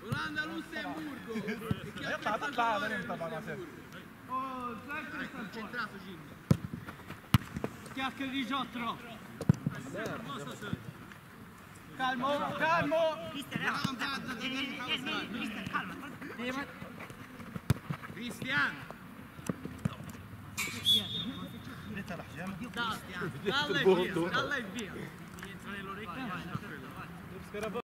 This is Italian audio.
Olanda-Lussemburgo! تطلع انت بقى Concentrato Jimmy. Chiacca di Giotro. Calmo, calmo. Cristian! Dalla e via, dalla e via. Mi entra nell'orecchio.